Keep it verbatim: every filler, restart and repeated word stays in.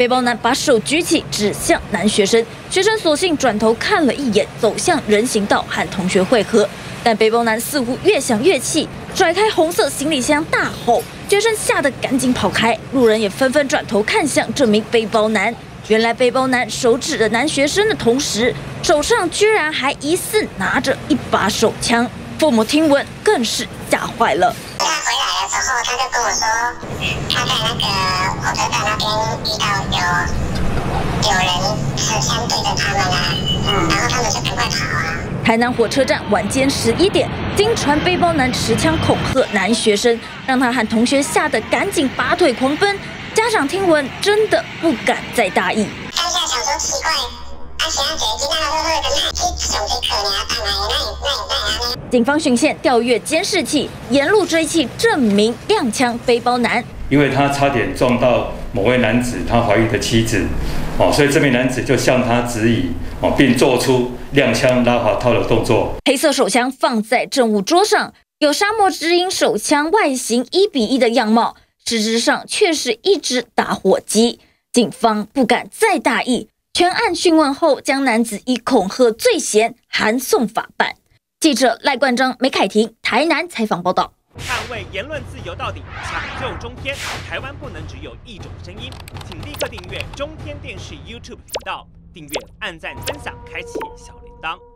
背包男把手举起指向男学生，学生索性转头看了一眼，走向人行道和同学会合。但背包男似乎越想越气，甩开红色行李箱大吼，学生吓得赶紧跑开，路人也纷纷转头看向这名背包男。原来背包男手指着男学生的同时，手上居然还疑似拿着一把手枪。父母听闻更是吓坏了。 他回来的时候，他就跟我说，他在那个火车站那边遇到有有人持枪对着他们啊，嗯，然后他们就赶快跑啊。 台南火车站晚间十一点，经传背包男持枪恐吓男学生，让他和同学吓得赶紧拔腿狂奔。家长听闻真的不敢再大意。 当下想说奇怪，啊，现在这囡仔好好的，那去上这课呢，当然那也那也那也。 警方巡线调阅监视器，沿路追缉证明踉枪背包男。 因为他差点撞到某位男子他怀孕的妻子，哦，所以这名男子就向他指引，哦，并做出踉枪拉滑套的动作。 黑色手枪放在证物桌上，有沙漠之鹰手枪外形一比一的样貌，实质上却是一只打火机。警方不敢再大意，全案讯问后，将男子以恐吓罪嫌函送法办。记者赖冠章、梅凯婷台南采访报道。 捍卫言论自由到底，抢救中天。台湾不能只有一种声音，请立刻订阅中天电视 YouTube 频道，订阅、按赞、分享，开启小铃铛。